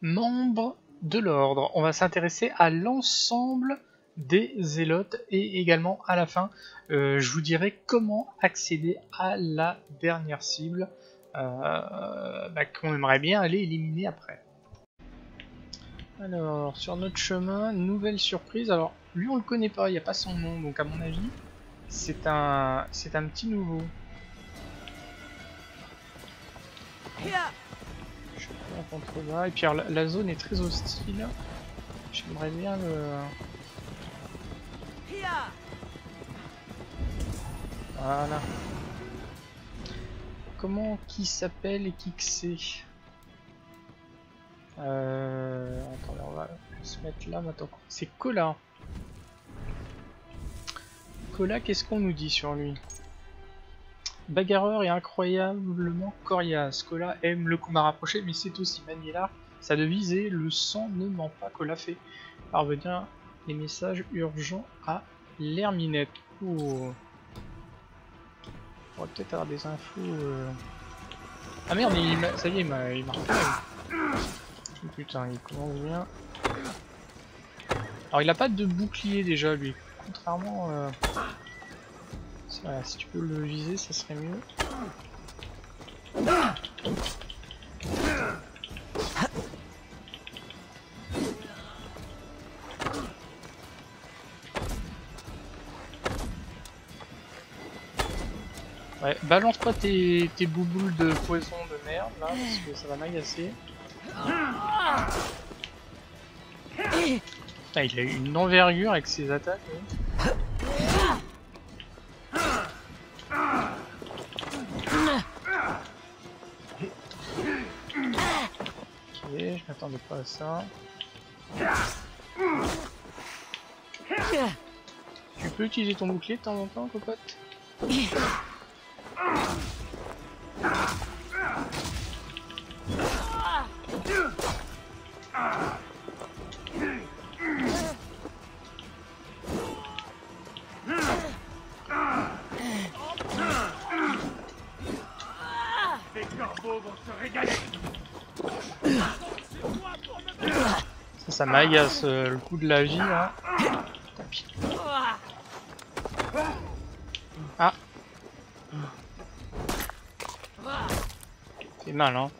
Membres de l'ordre. On va s'intéresser à l'ensemble des zélotes et également à la fin, je vous dirai comment accéder à la dernière cible qu'on aimerait bien aller éliminer après. Alors, sur notre chemin, nouvelle surprise. Alors, lui on le connaît pas, il n'y a pas son nom, donc à mon avis, c'est un petit nouveau. Je sais pas contre là. Et puis alors, la zone est très hostile. J'aimerais bien le... Voilà. Comment qui s'appelle et qui que c'est? Attendez, on va se mettre là maintenant. C'est Cola. Cola, qu'est-ce qu'on nous dit sur lui? Bagarreur et incroyablement coriace. Cola aime le combat rapproché, mais c'est aussi manier l'art. Sa devise est le sang ne ment pas. Cola fait parvenir les messages urgents à l'Herminette. Oh. On va peut-être avoir des infos. Ah merde, ça y est, il m'a repéré. Putain, il commence bien. Alors il a pas de bouclier déjà lui, contrairement... Voilà, si tu peux le viser, ça serait mieux. Ouais, balance pas tes bouboules de poison de merde là, parce que ça va m'agacer. Ah, il a eu une envergure avec ses attaques. Oui. Ok, je m'attendais pas à ça. Tu peux utiliser ton bouclier de temps en temps, cocotte? Ça m'agace le coup de la vie là. Tapis. Ah. C'est mal hein.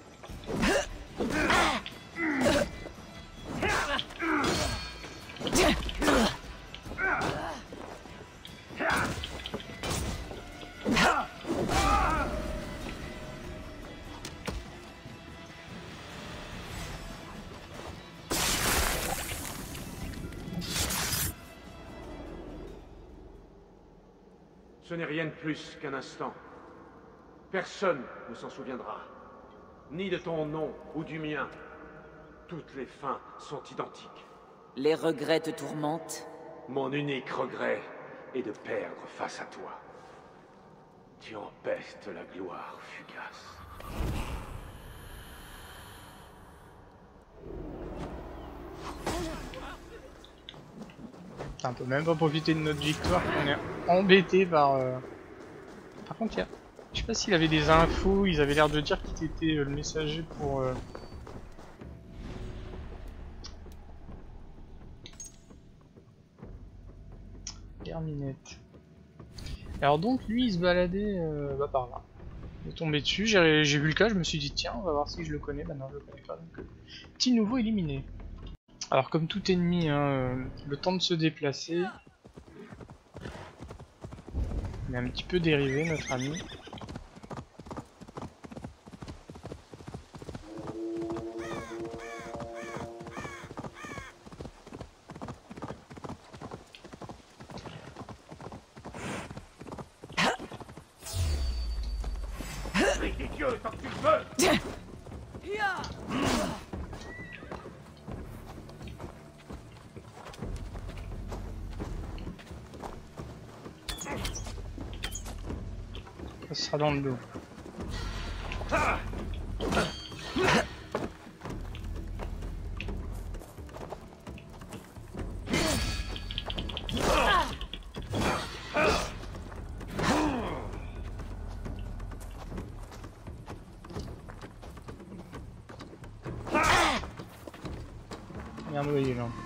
Ce n'est rien de plus qu'un instant. Personne ne s'en souviendra. Ni de ton nom ou du mien. Toutes les fins sont identiques. Les regrets te tourmentent? Mon unique regret est de perdre face à toi. Tu empestes la gloire fugace. On peut même pas profiter de notre victoire, on est embêté par... Par contre, je sais pas s'il avait des infos, ils avaient l'air de dire qu'il était le messager pour... Herminette. Alors donc, lui, il se baladait par là. Il est tombé dessus, j'ai vu le cas, je me suis dit, tiens, on va voir si je le connais. Bah non, je le connais pas, donc... Petit nouveau éliminé. Alors comme tout ennemi, hein, le temps de se déplacer. Il est un petit peu dérivé notre ami. Prie des dieux tant que tu le veux. Ça sera dans le dos. Il y a un noyé là.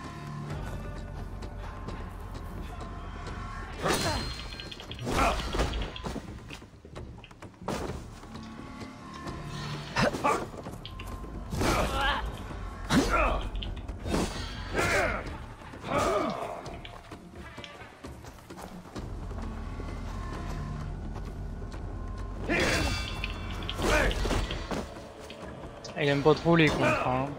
Il aime pas trop les contres, hein.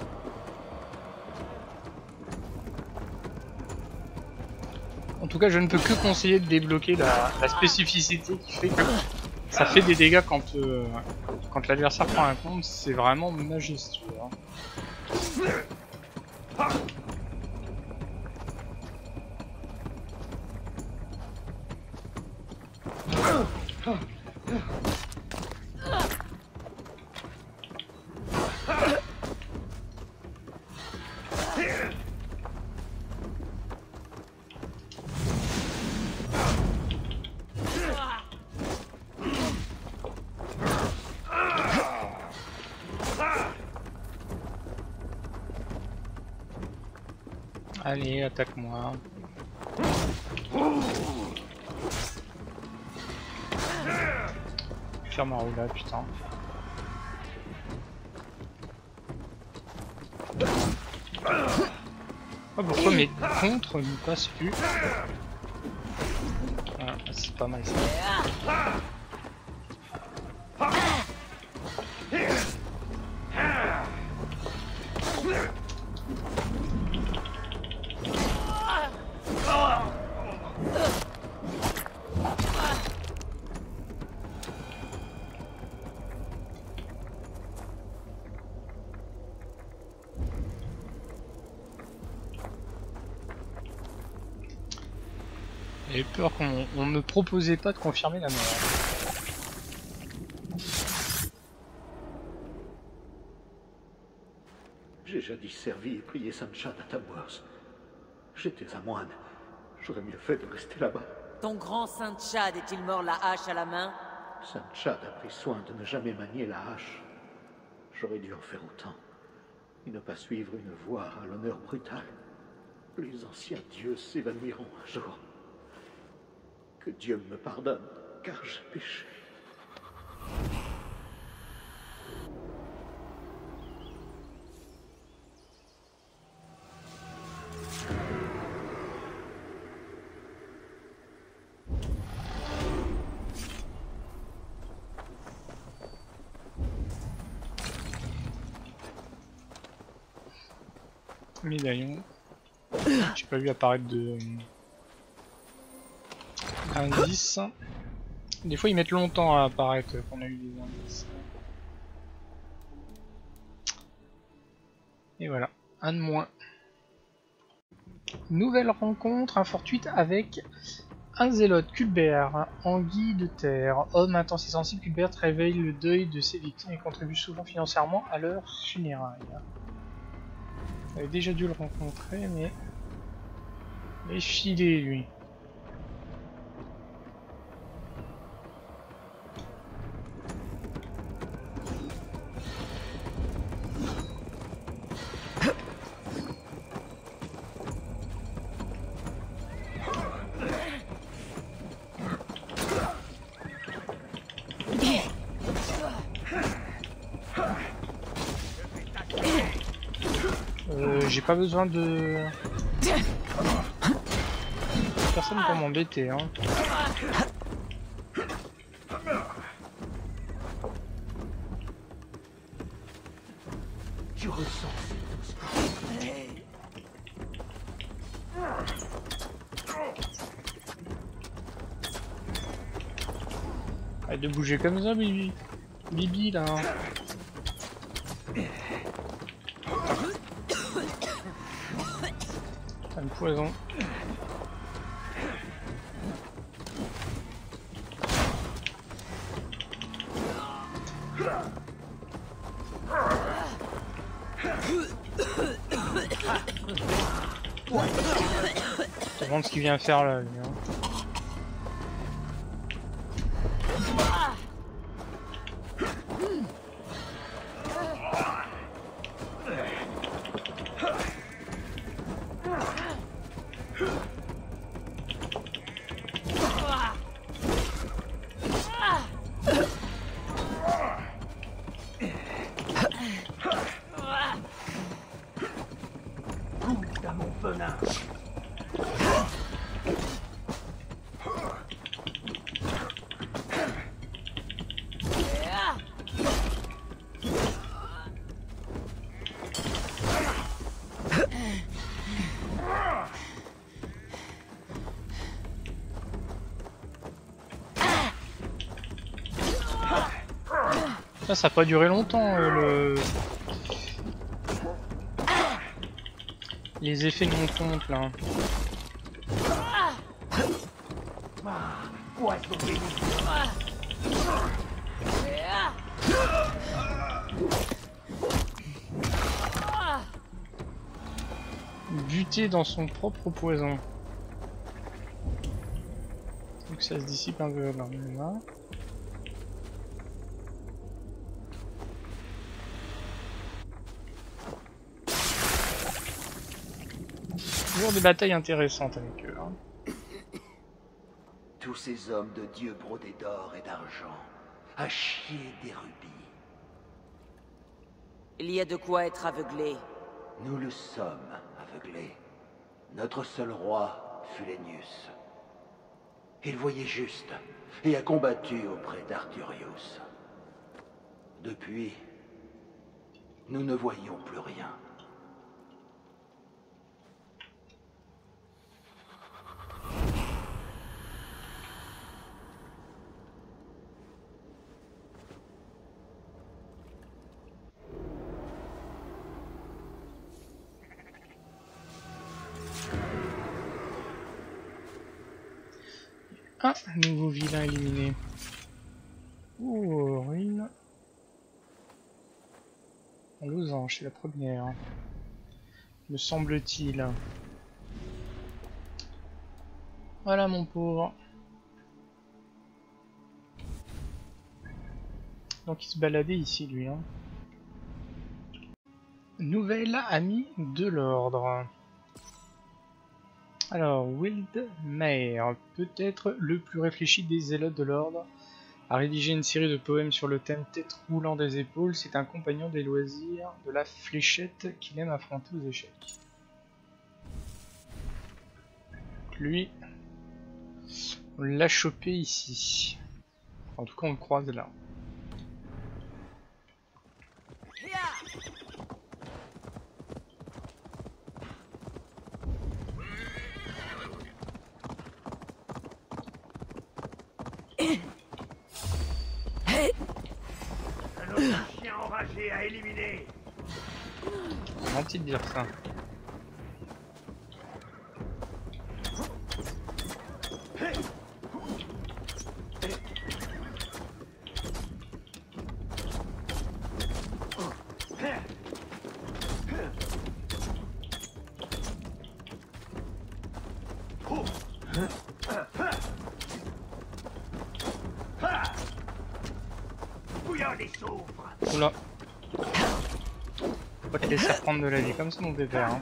En tout cas, je ne peux que conseiller de débloquer la spécificité qui fait que ça fait des dégâts quand l'adversaire prend un contre, c'est vraiment majestueux, hein. Allez, attaque-moi. Ferme ma roue là, putain. Oh, pourquoi mes contres ne passent plus? Ah, c'est pas mal ça. J'ai peur qu'on me proposait pas de confirmer la mort. J'ai jadis servi et prié Sanchad à Tamworth. J'étais un moine. J'aurais mieux fait de rester là-bas. Ton grand Sanchad est-il mort la hache à la main? Sanchad a pris soin de ne jamais manier la hache. J'aurais dû en faire autant. Et ne pas suivre une voie à l'honneur brutal. Les anciens dieux s'évanouiront un jour. Que Dieu me pardonne, car j'ai péché. Médaillon. J'ai pas vu apparaître de indices. Des fois ils mettent longtemps à apparaître qu'on a eu des indices. Et voilà, un de moins. Nouvelle rencontre, un fortuite avec un zélote, Culbert, anguille de terre. Homme intense et sensible, Culbert réveille le deuil de ses victimes et contribue souvent financièrement à leurs funérailles. J'avais déjà dû le rencontrer, mais il est filé lui. J'ai pas besoin de personne pour m'embêter, hein. Tu ressens. Arrête de bouger comme ça, Bibi. Bibi là. T'as une poison. Je me demande ce qu'il vient faire là, lui, hein. Goûte à mon venin. Ça a pas duré longtemps les effets de mon compte là. Poisson béni. Buté dans son propre poison. Donc ça se dissipe un peu là. Toujours des batailles intéressantes avec eux. Hein. Tous ces hommes de Dieu brodés d'or et d'argent, à chier des rubis. Il y a de quoi être aveuglé. Nous le sommes aveuglés. Notre seul roi fut Lénius. Il voyait juste et a combattu auprès d'Arthurius. Depuis, nous ne voyons plus rien. Ah, nouveau vilain éliminé. Oh, ruine. En losange, c'est la première. Me semble-t-il. Voilà mon pauvre. Donc il se baladait ici lui. Hein. Nouvel ami de l'ordre. Alors, Wildmayr, peut-être le plus réfléchi des zélotes de l'ordre, a rédigé une série de poèmes sur le thème tête roulant des épaules. C'est un compagnon des loisirs de la fléchette qu'il aime affronter aux échecs. Donc lui, on l'a chopé ici. En tout cas, on le croise là. Un autre chien enragé à éliminer. Gentil de dire ça. Oula. Faut pas te laisser prendre de la vie comme ça mon bébé hein.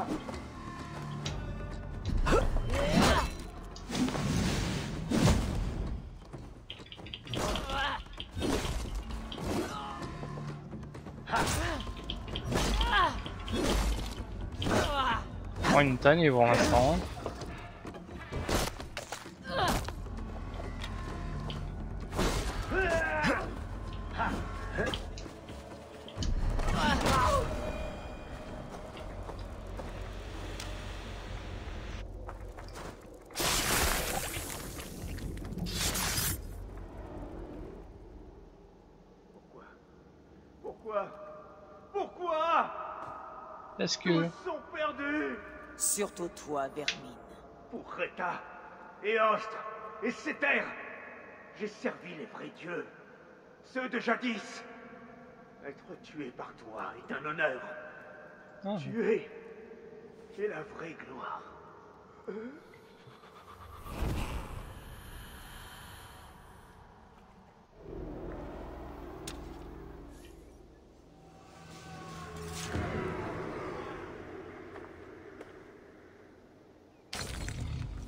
Oh, une tannée pour l'instant. Parce que... Tous sont perdus. Surtout toi, Vermine. Pour Reta, et Ostre, et Céter, j'ai servi les vrais dieux, ceux de jadis. Être tué par toi est un honneur. Ah. Tuer est la vraie gloire.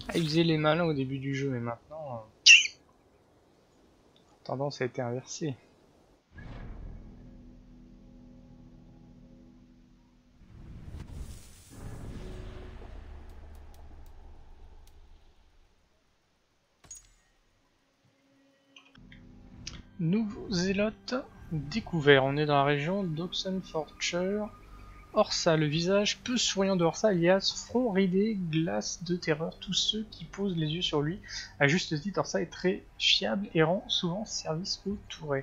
Ah, ils faisaient les malins au début du jeu, mais maintenant, tendance a été inversée. Nouveau zélote découvert. On est dans la région d'Oxenfordshire. Orsa, le visage peu souriant de Orsa, alias front ridé, glace de terreur tous ceux qui posent les yeux sur lui. À juste titre, Orsa est très fiable et rend souvent service aux tourets.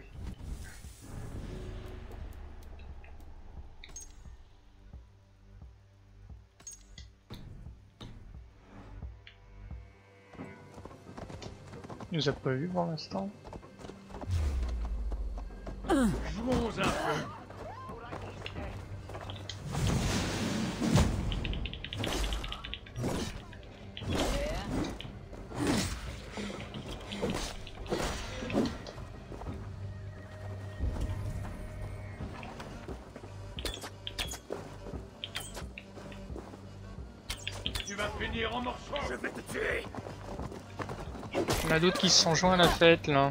Il nous a pas vu pour l'instant. Jouons un peu. Tu vas finir en morceaux. Je vais te tuer. Il y en a d'autres qui se sont joints à la fête là.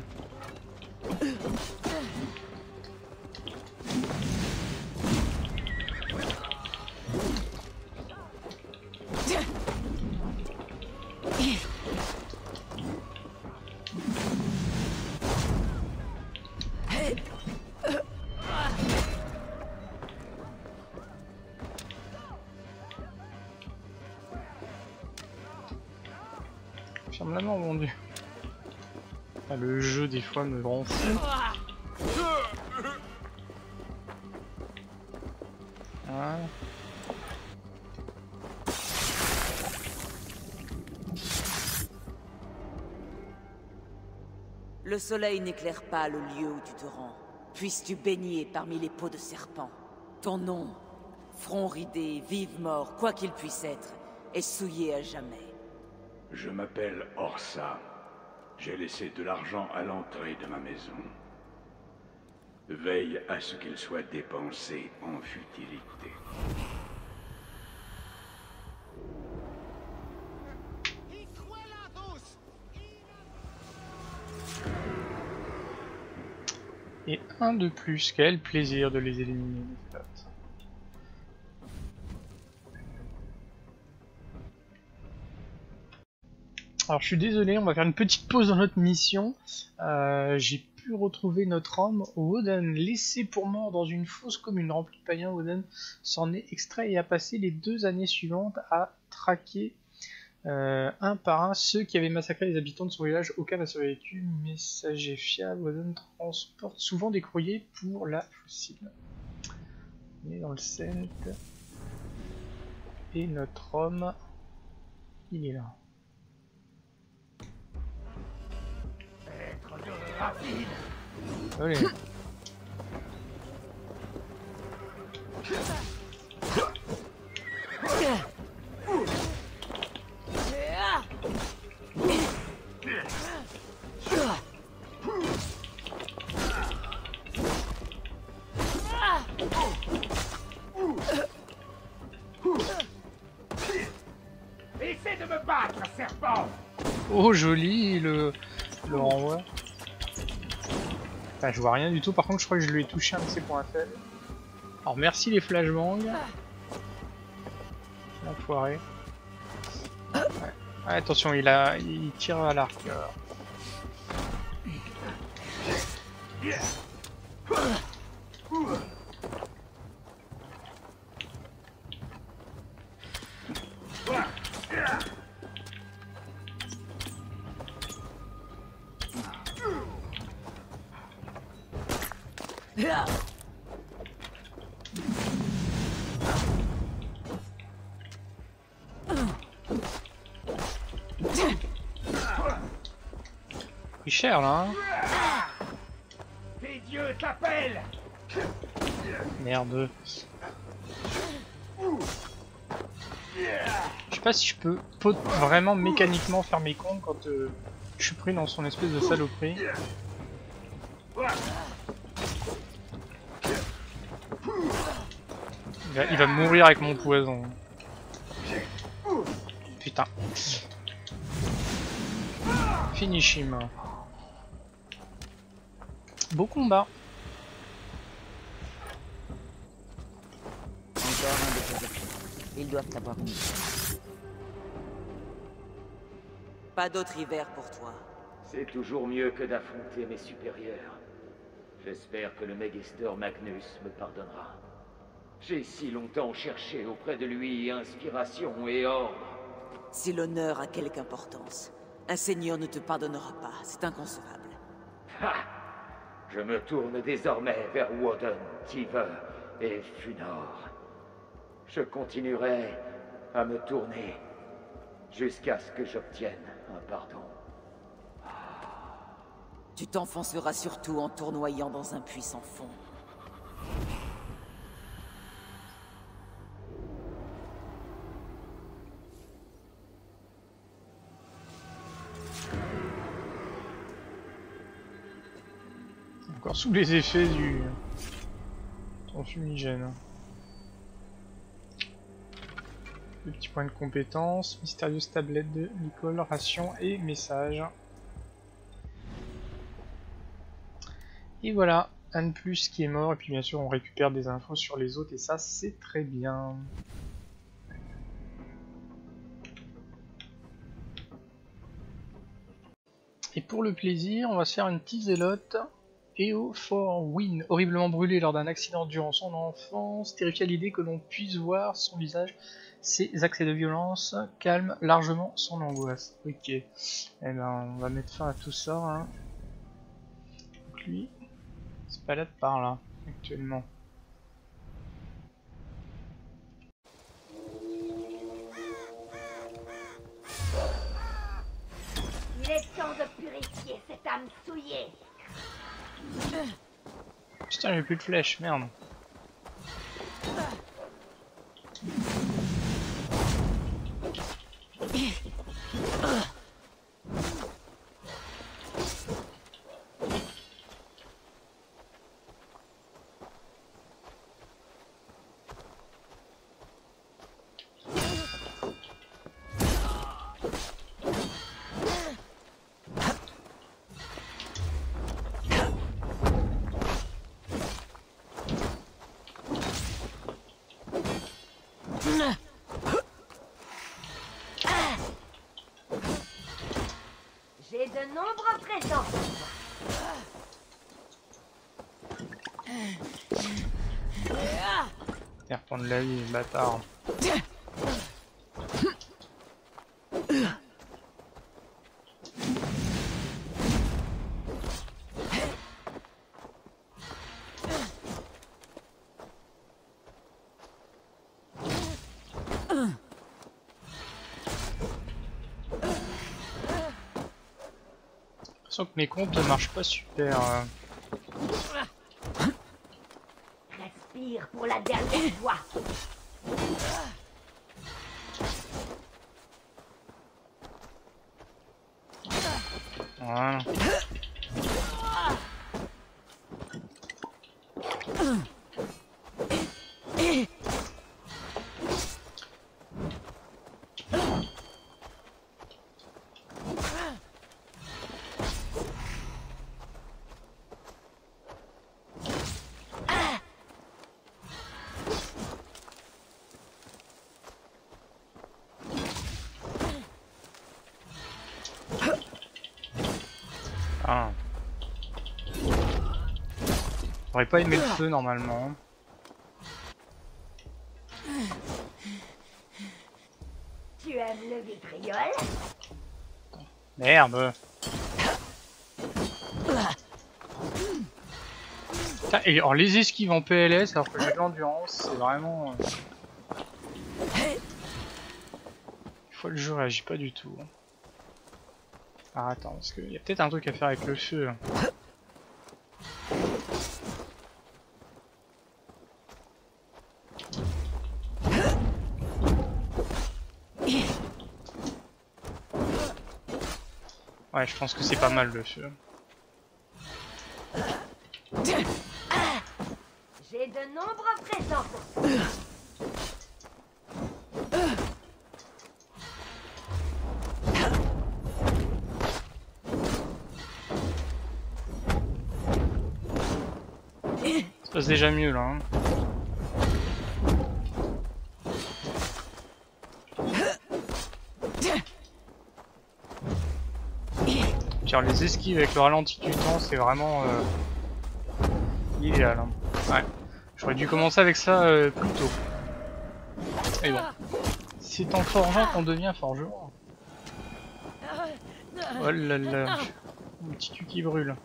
Ferme la main, mon dieu. Ah, le jeu des fois me rend fou. Voilà. Le soleil n'éclaire pas le lieu où tu te rends. Puisses-tu baigner parmi les peaux de serpent. Ton nom, front ridé, vive-mort, quoi qu'il puisse être, est souillé à jamais. Je m'appelle Orsa. J'ai laissé de l'argent à l'entrée de ma maison. Veille à ce qu'il soit dépensé en futilité. Et un de plus, quel plaisir de les éliminer les flottes. Alors je suis désolé, on va faire une petite pause dans notre mission. J'ai pu retrouver notre homme, Woden, laissé pour mort dans une fosse commune remplie de païens. Woden s'en est extrait et a passé les 2 années suivantes à traquer un par un ceux qui avaient massacré les habitants de son village. Aucun n'a survécu. Messager fiable, Woden transporte souvent des courriers pour la fossile. On est dans le centre. Et notre homme, il est là. Allez. Essaie de me battre, serpent. Oh joli le renvoi. Enfin, je vois rien du tout, par contre je crois que je lui ai touché un de ses points faibles. Alors merci les flashbangs. L'enfoiré. Ouais. Ouais, attention, il tire à l'arc. Pris cher là, hein. Tes dieux t'appellent. Merde. Je sais pas si je peux vraiment mécaniquement faire mes comptes quand je suis pris dans son espèce de saloperie. Il va mourir avec mon poison. Putain. Finish him. Beau combat. Encore un de ces objets. Ils doivent avoir mis. Pas d'autre hiver pour toi. C'est toujours mieux que d'affronter mes supérieurs. J'espère que le Mégisteur Magnus me pardonnera. J'ai si longtemps cherché auprès de lui inspiration et ordre. Si l'honneur a quelque importance, un seigneur ne te pardonnera pas. C'est inconcevable. Ha! Je me tourne désormais vers Woden, Tive et Funor. Je continuerai à me tourner jusqu'à ce que j'obtienne un pardon. Tu t'enfonceras surtout en tournoyant dans un puits sans fond. Encore sous les effets du fumigène. Le petit point de compétence, mystérieuse tablette de Nicole, ration et message. Et voilà, un de plus qui est mort, et puis bien sûr on récupère des infos sur les autres, et ça c'est très bien. Et pour le plaisir, on va se faire une petite zélote. EO for Win, horriblement brûlé lors d'un accident durant son enfance, terrifié à l'idée que l'on puisse voir son visage, ses accès de violence calment largement son angoisse. Ok, eh ben on va mettre fin à tout ça. Hein. Donc lui, il se balade par là actuellement. Il est temps de purifier cette âme souillée. Putain, j'ai plus de flèches, merde. J'ai de nombreux présents. Viens reprendre la vie, bâtard. J'ai l'impression que mes comptes ne marchent pas super. Respire pour la dernière fois. Voilà. Ah. J'aurais pas aimé le feu normalement. Tu aimes le vitriol? Merde. Putain, et alors les esquives en PLS alors que j'ai de l'endurance, c'est vraiment... Une fois le jeu réagit pas du tout. Ah attends, parce qu'il y a peut-être un truc à faire avec le feu. Ouais, je pense que c'est pas mal le feu. J'ai de nombreux présents pour toi. passe déjà mieux là. Hein. Car les esquives avec le ralenti du temps, c'est vraiment idéal. Hein. Ouais. J'aurais dû commencer avec ça plus tôt. Et bon. C'est en forgeant qu'on devient forgeron. Oh là là. Mon petit cul qui brûle.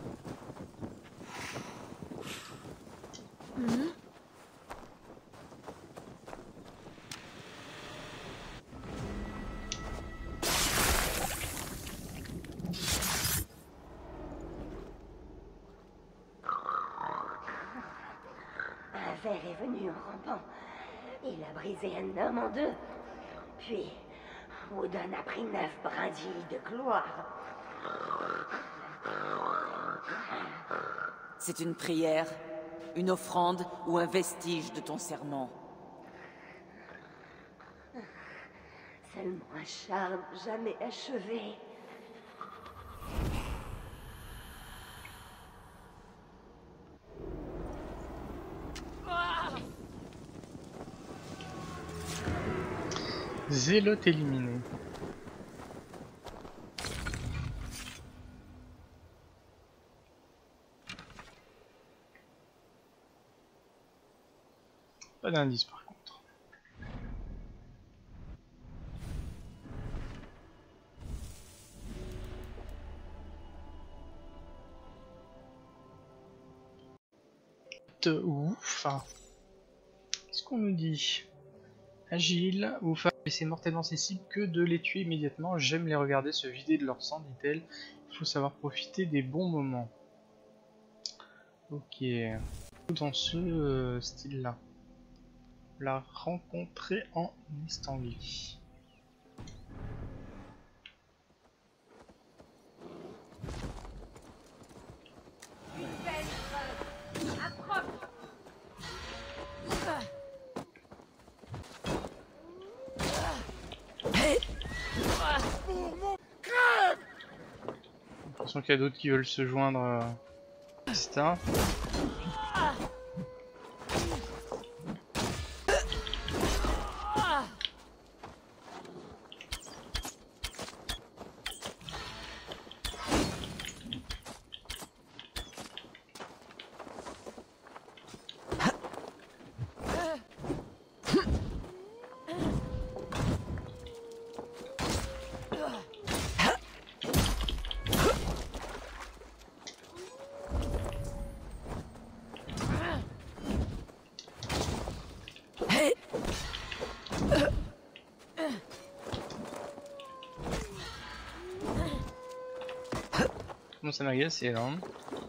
Un ver est venu en rampant. Il a brisé un homme en deux. Puis, Woden a pris 9 brindilles de gloire. C'est une prière, une offrande ou un vestige de ton serment. Seulement un charme jamais achevé. Zélote éliminé. Pas d'indice par contre. Ouf. Qu'est-ce qu'on nous dit? Agile, ouf, c'est mortellement sensible que de les tuer immédiatement. J'aime les regarder se vider de leur sang, dit-elle. Il faut savoir profiter des bons moments. Ok. Dans ce style-là. La rencontrer en Estanglie. J'ai l'impression qu'il y a d'autres qui veulent se joindre. Etc. Comment ça m'a agacé là hein.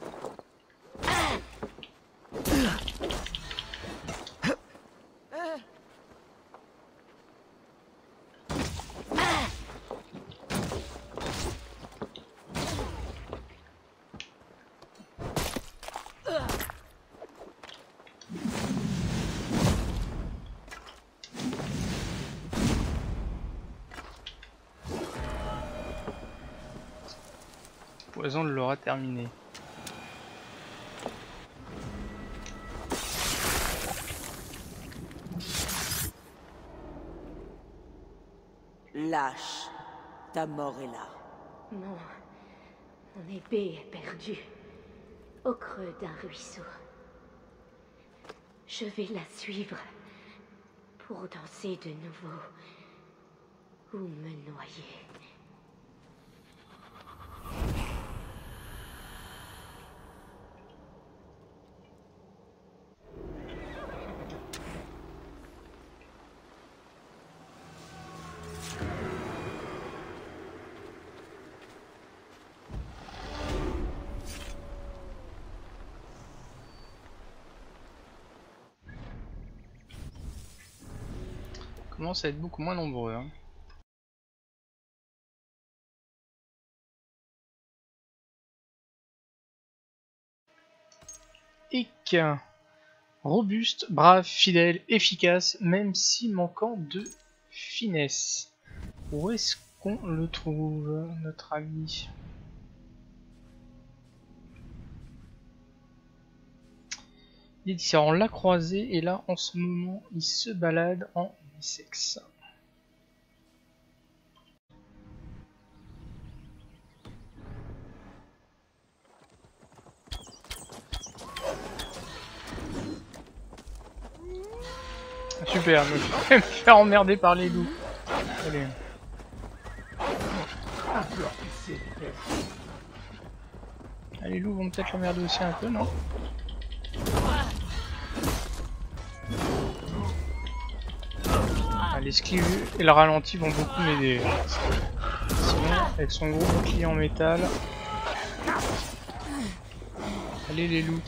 Poison l'aura terminé. Lâche, ta mort est là. Mon épée est perdue. Au creux d'un ruisseau. Je vais la suivre. Pour danser de nouveau. Ou me noyer. Commence à être beaucoup moins nombreux. Hein. Hic. Robuste, brave, fidèle, efficace, même si manquant de finesse. Où est-ce qu'on le trouve, notre ami? Il dit on l'a croisé et là en ce moment il se balade en bisex. Super, je vais me faire emmerder par les loups. Allez. Ah, les loups vont peut-être l'emmerder aussi un peu, non? Ah, l'esquive et le ralenti vont beaucoup m'aider. Sinon, avec son gros bouclier en métal. Allez les loups.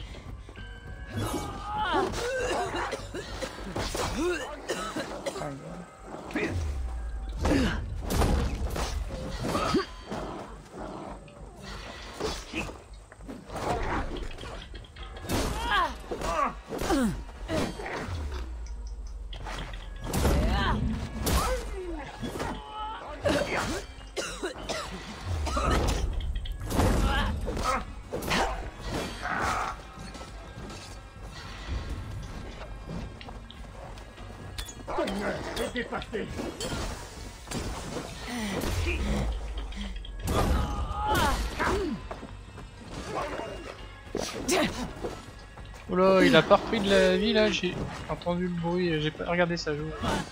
Oula, il a pas repris de la vie là, j'ai entendu le bruit, j'ai pas regardé sa joue.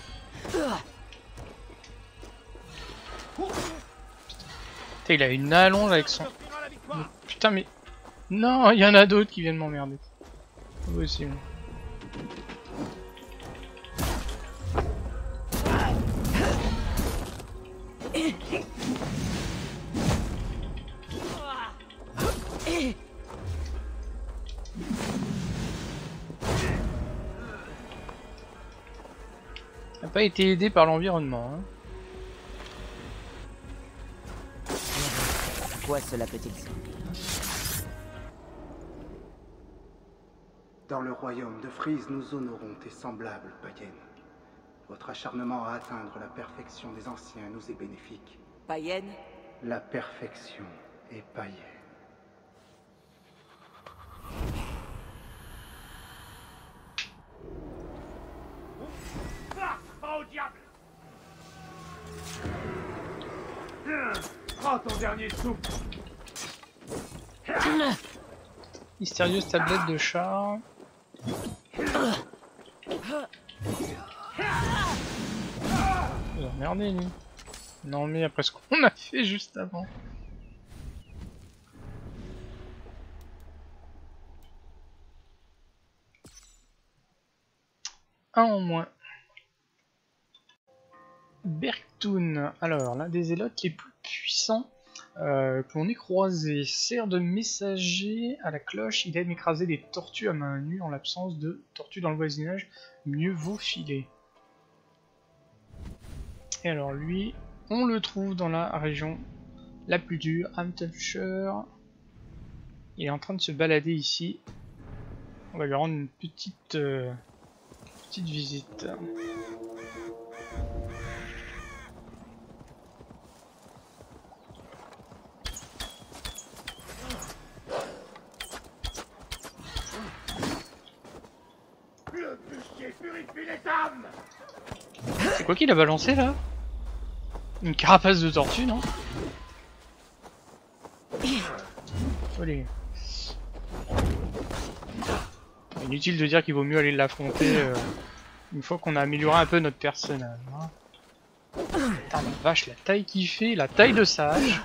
Putain, il a une allonge avec son... Putain mais... Non, il y en a d'autres qui viennent m'emmerder. Moi aussi. N'a pas été aidé par l'environnement. Hein. À quoi cela peut-il servir? Dans le royaume de Frise, nous honorons tes semblables, païennes. Votre acharnement à atteindre la perfection des anciens nous est bénéfique. Païenne? La perfection est païenne. Au diable! Prends ton dernier souffle! Mystérieuse tablette de char. Merdez lui. Non mais après ce qu'on a fait juste avant. Un en moins. Bergtoun, alors l'un des élotes les plus puissants que l'on ait croisé, sert de messager à la cloche, il aime écraser des tortues à main nue en l'absence de tortues dans le voisinage, mieux vaut filer. Et alors lui, on le trouve dans la région la plus dure, Hamptonshire. Il est en train de se balader ici. On va lui rendre une petite visite. C'est quoi qu'il a balancé là? Une carapace de tortue, non? Allez. Inutile de dire qu'il vaut mieux aller l'affronter une fois qu'on a amélioré un peu notre personnage. Hein. Putain la vache, la taille qu'il fait, la taille de sa hache.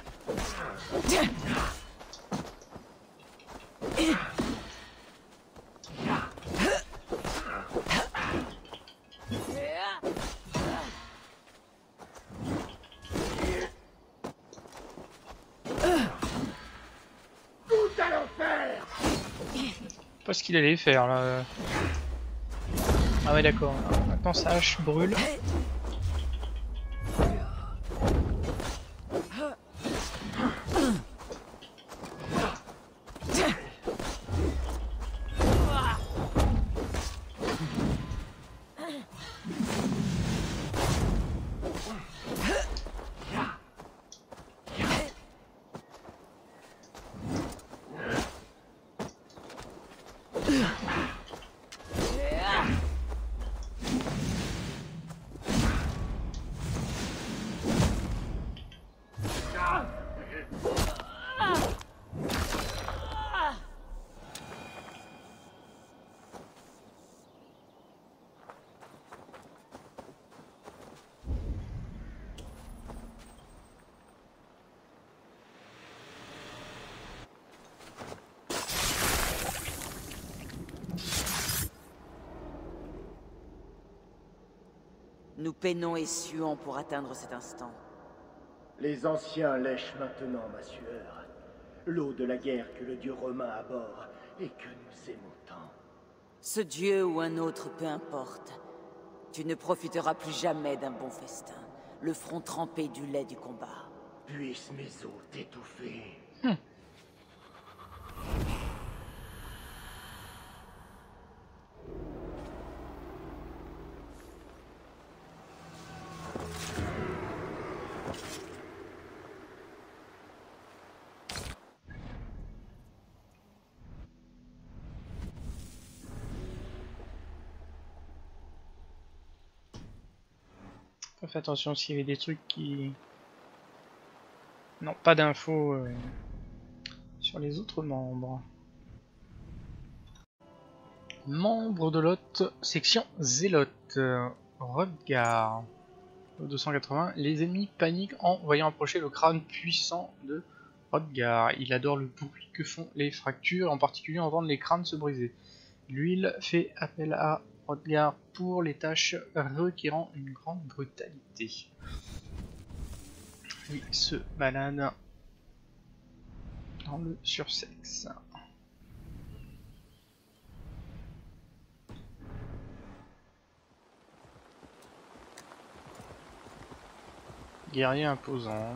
Pas ce qu'il allait faire là. Ah ouais d'accord, maintenant sa hache brûle. Nous peinons et suons pour atteindre cet instant. Les anciens lèchent maintenant ma sueur. L'eau de la guerre que le dieu romain abhorre et que nous aimons tant. Ce dieu ou un autre, peu importe. Tu ne profiteras plus jamais d'un bon festin. Le front trempé du lait du combat. Puissent mes os t'étouffer. Fais attention s'il y avait des trucs qui... Non, pas d'infos sur les autres membres. Membre de l'hôte, section Zélote, Rodgar. 280. Les ennemis paniquent en voyant approcher le crâne puissant de Rodgar. Il adore le bruit que font les fractures, en particulier entendre les crânes se briser. L'huile fait appel à Rodgar pour les tâches requérant une grande brutalité. Il se balade dans le sursexe. Guerrier imposant.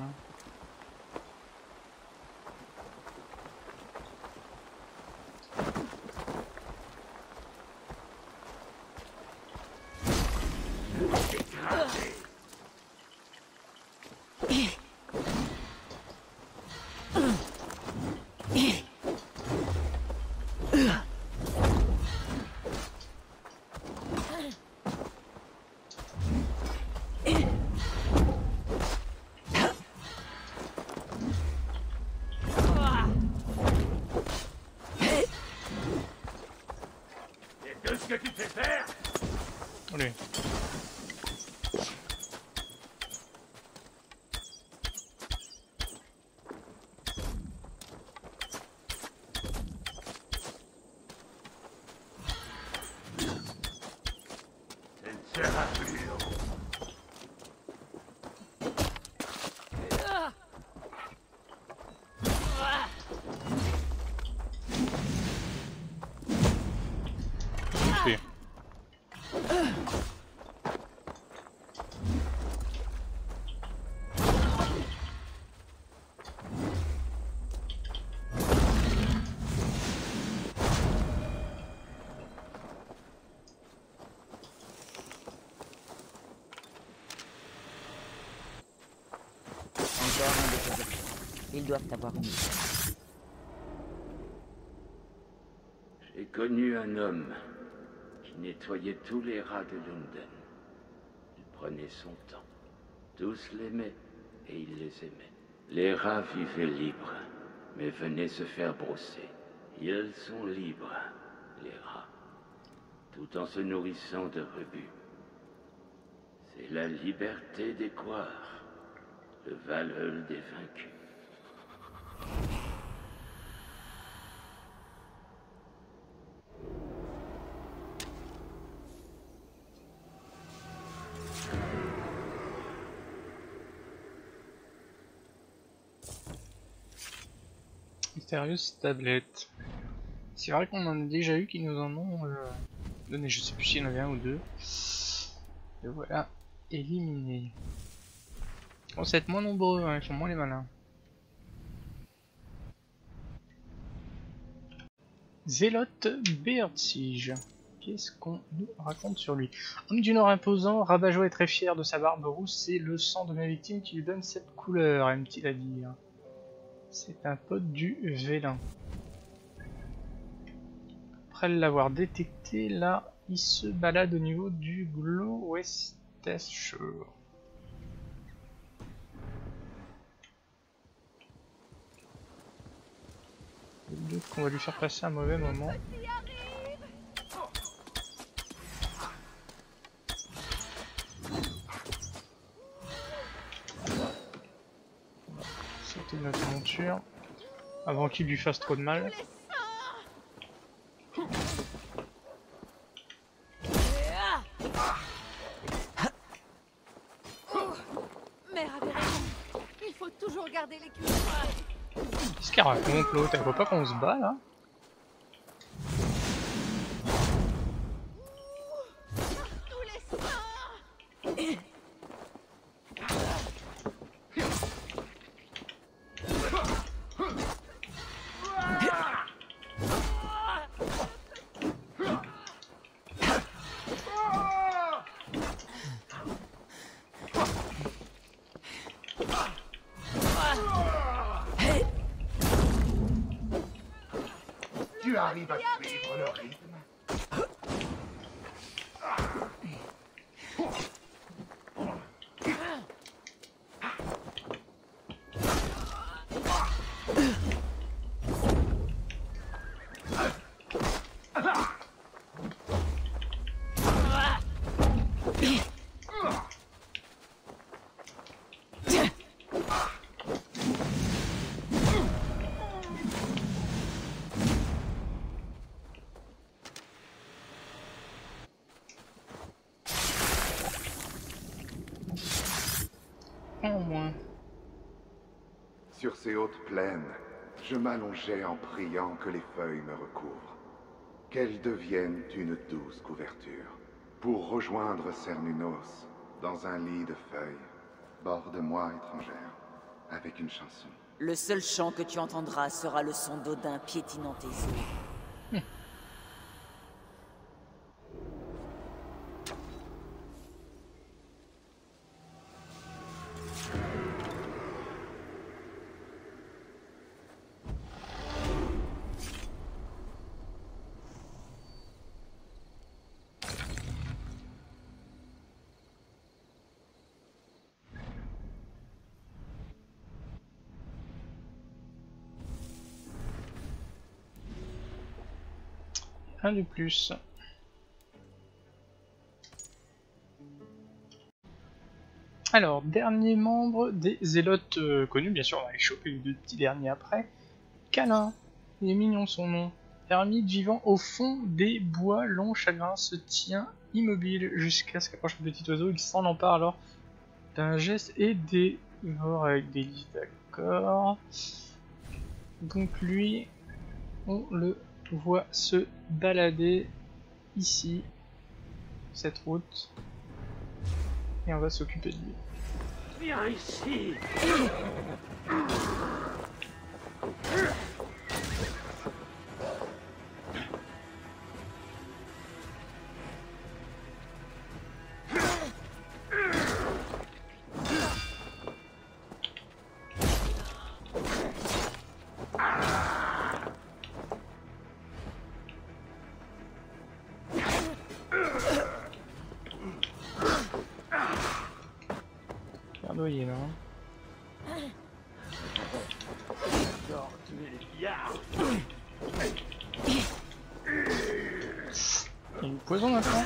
Ce que tu fais faire. Allez. Ça ne sera plus. Ils doivent avoir une... J'ai connu un homme qui nettoyait tous les rats de London. Il prenait son temps. Tous l'aimaient et il les aimait. Les rats vivaient libres, mais venaient se faire brosser. Ils sont libres, les rats, tout en se nourrissant de rebuts. C'est la liberté des couards, le Valhall des vaincus. Mystérieuse tablette. C'est vrai qu'on en a déjà eu qui nous en ont donné, je sais plus s'il y en avait un ou deux. Et voilà, éliminé. Bon, ça va être moins nombreux, hein, ils sont moins les malins. Zélote Beardsige. Qu'est-ce qu'on nous raconte sur lui? Homme du Nord imposant, rabat-joie et très fier de sa barbe rousse, c'est le sang de mes victimes qui lui donne cette couleur, aime-t-il à dire. C'est un pote du Vélin. Après l'avoir détecté, là, il se balade au niveau du Gloucestershire. Le doute qu'on va lui faire passer un mauvais moment. Sauter de notre monture avant qu'il lui fasse trop de mal. garder l'équilibre. Qu'est-ce qu'elle raconte l'autre? Elle voit pas qu'on se bat là? Tous les sorts. Tu arrives à suivre le rythme? Au moins. Sur ces hautes plaines, je m'allongeais en priant que les feuilles me recouvrent, qu'elles deviennent une douce couverture, pour rejoindre Cernunnos dans un lit de feuilles, bord de moi étrangère, avec une chanson. Le seul chant que tu entendras sera le son d'Odin piétinant tes os. Un de plus. Alors, dernier membre des Zélotes connus, bien sûr on va les choper les deux petits derniers après. Câlin, il est mignon son nom. Ermite vivant au fond des bois, long chagrin se tient immobile jusqu'à ce qu'approche le petit oiseau. Il s'en empare alors d'un geste et dévore avec délice, d'accord. Donc lui, on le voit se balader ici, cette route, et on va s'occuper de lui. Viens ici. Verdoyer là. Il y a du poison maintenant.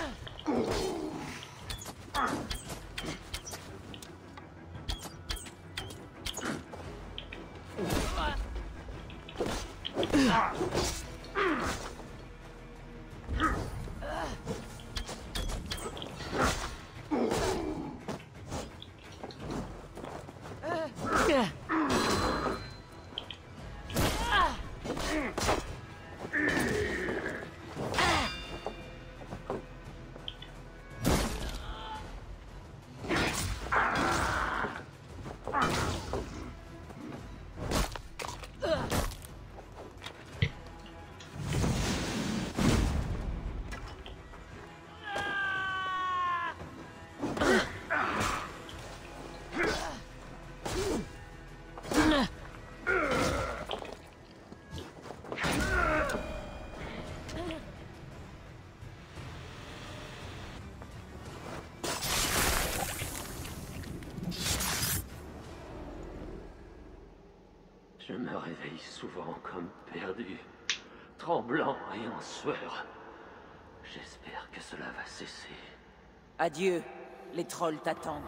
Je me réveille souvent comme perdu, tremblant et en sueur. J'espère que cela va cesser. Adieu, les trolls t'attendent.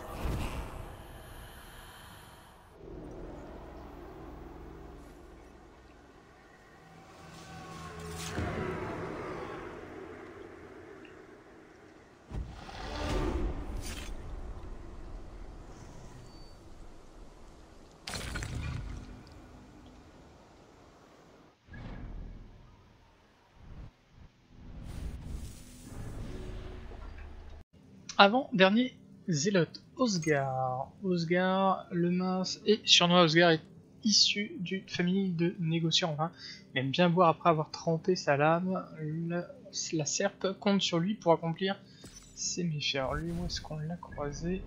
Avant-dernier zélote, Osgar. Osgar le mince et surnommé Osgar est issu d'une famille de négociants en vin. Il aime bien boire après avoir trempé sa lame. La serpe compte sur lui pour accomplir ses méfaits. Alors lui, où est-ce qu'on l'a croisé?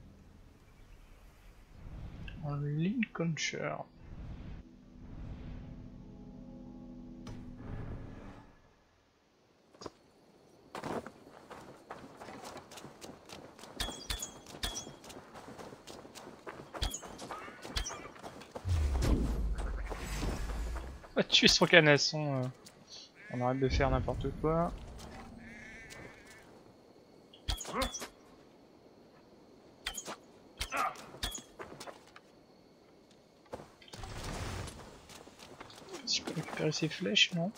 En Lincolnshire. On va tuer son canasson. On arrête de faire n'importe quoi. Si je peux récupérer ses flèches, non?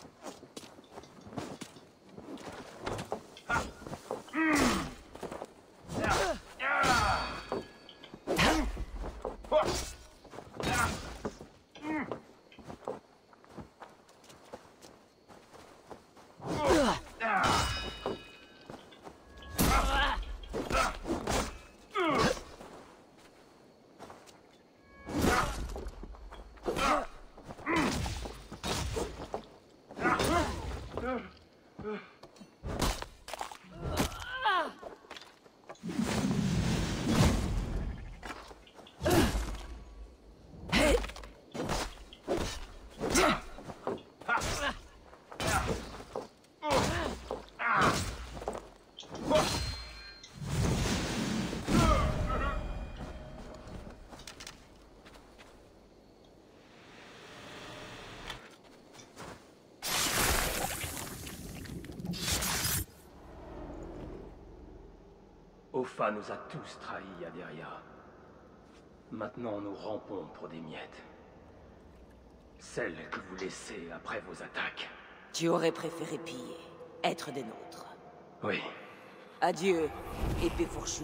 Opha nous a tous trahis, Aderia. Maintenant, nous rampons pour des miettes. Celles que vous laissez après vos attaques. Tu aurais préféré piller, être des nôtres. Oui. Adieu, épée fourchue.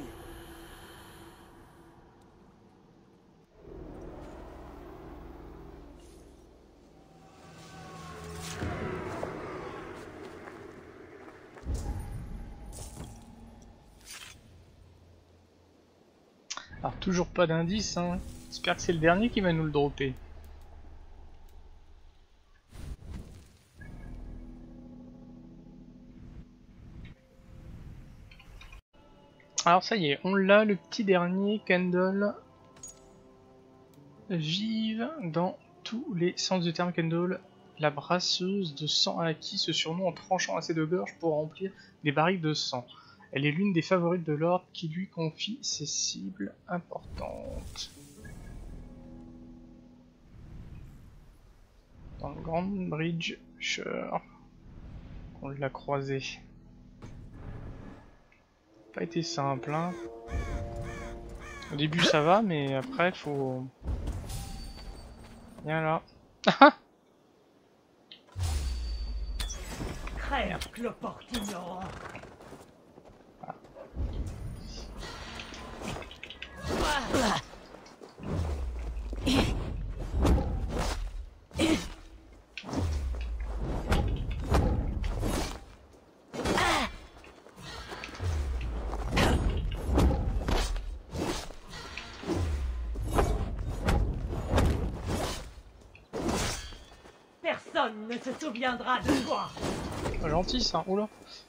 Alors toujours pas d'indice, hein. J'espère que c'est le dernier qui va nous le dropper. Alors ça y est, on l'a, le petit dernier, Kendall. Vive dans tous les sens du terme, Kendall. La brasseuse de sang a acquis ce surnom en tranchant assez de gorge pour remplir des barriques de sang. Elle est l'une des favorites de l'ordre qui lui confie ses cibles importantes. Dans le Grand Bridgeshire, on l'a croisé. Pas été simple, hein. Au début ça va, mais après faut... Viens là. Crève, cloporte ignorant. Personne ne se souviendra de toi. Pas gentil ça, oula.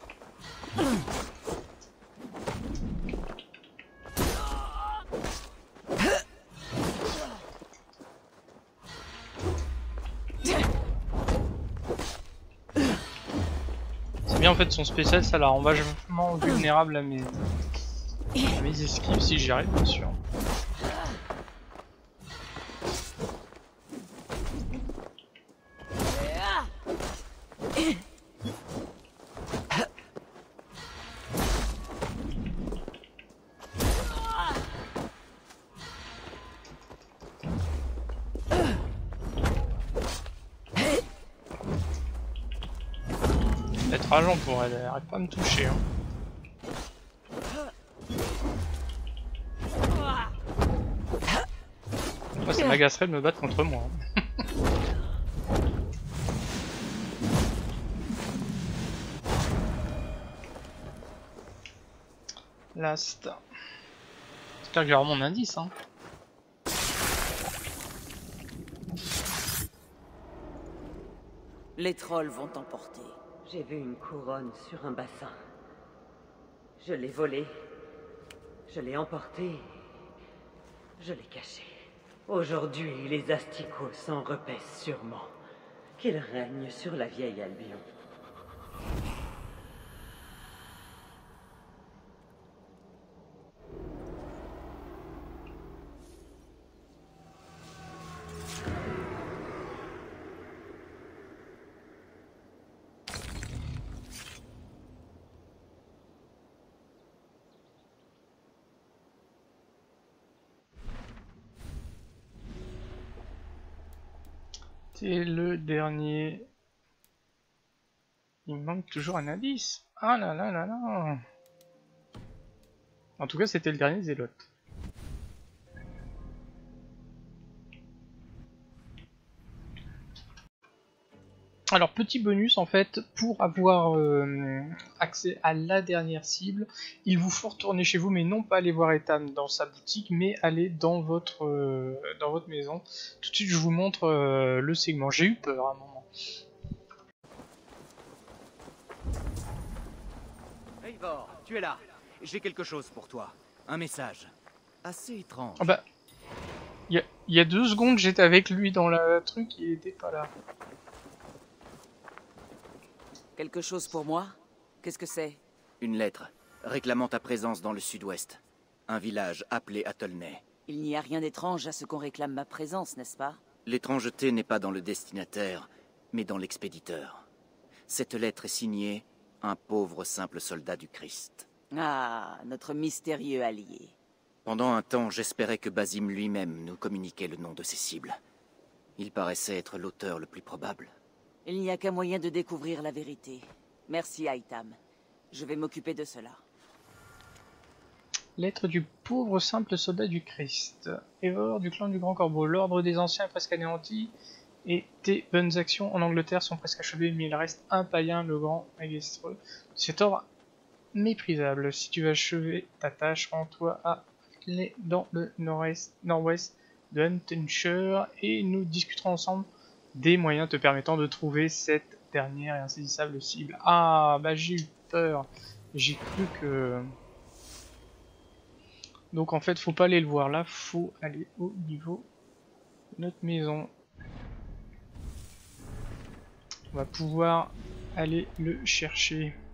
C'est bien en fait son spécial, ça la rend vachement vulnérable à mes esquives si j'y arrive bien sûr. Être agent pour elle, elle arrête pas de me toucher. Hein. Moi ça m'agacerait de me battre contre moi. Hein. Last. J'espère que j'ai vraiment mon indice, hein. Les trolls vont t'emporter. J'ai vu une couronne sur un bassin. Je l'ai volée. Je l'ai emportée. Je l'ai cachée. Aujourd'hui, les asticots s'en repaissent sûrement. Qu'ils règnent sur la vieille Albion. C'est le dernier. Il me manque toujours un indice. Ah là là là là. En tout cas, c'était le dernier zélote. Alors, petit bonus en fait, pour avoir accès à la dernière cible, il vous faut retourner chez vous, mais non pas aller voir Ethan dans sa boutique, mais aller dans votre maison. Tout de suite, je vous montre le segment. J'ai eu peur à un moment. Eivor, tu es là. J'ai quelque chose pour toi. Un message. Assez étrange. Ah bah, il y a 2 secondes, j'étais avec lui dans la truc, il était pas là. Quelque chose pour moi? Qu'est-ce que c'est? Une lettre, réclamant ta présence dans le sud-ouest. Un village appelé Athelney. Il n'y a rien d'étrange à ce qu'on réclame ma présence, n'est-ce pas? L'étrangeté n'est pas dans le destinataire, mais dans l'expéditeur. Cette lettre est signée « Un pauvre simple soldat du Christ ». Ah, notre mystérieux allié. Pendant un temps, j'espérais que Basim lui-même nous communiquait le nom de ses cibles. Il paraissait être l'auteur le plus probable. Il n'y a qu'un moyen de découvrir la vérité. Merci, Aitam. Je vais m'occuper de cela. Lettre du pauvre simple soldat du Christ. Eivor du clan du Grand Corbeau. L'ordre des anciens est presque anéanti et tes bonnes actions en Angleterre sont presque achevées, mais il reste un païen, le grand magistreux. Cet ordre méprisable. Si tu veux achever ta tâche, rends-toi à Athelney dans le nord-ouest de Huntingshire et nous discuterons ensemble des moyens te permettant de trouver cette dernière et insaisissable cible. Ah, bah j'ai eu peur. J'ai cru que... Donc en fait, faut pas aller le voir là, faut aller au niveau de notre maison. On va pouvoir aller le chercher.